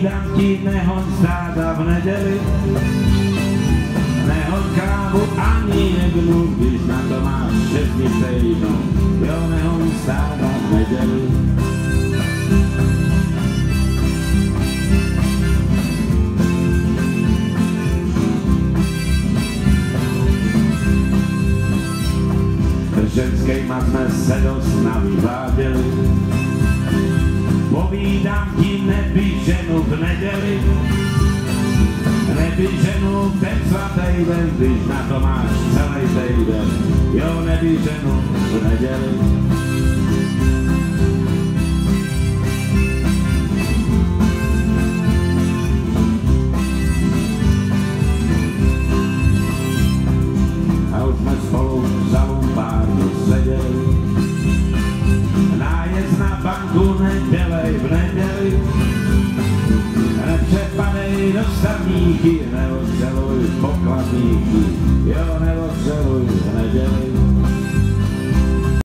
Povídám ti, nehoď stáda v neděli, nehoď krávu ani jednu, když na to máš 6 dní v týdnu. Jo, nehoď stáda v neděli. Ženskejma jsme se dost navyváděli. Povídám ti, nebij ženu v neděli, nebij ženu v ten svatý den, když na to máš celý týden. Jo, nebij ženu v neděli. A už jsme spolu za lumpárnu seděli, nájezd na banku nedělej v neděli, nepřepadej do stavníky, neodděluj pokladníky.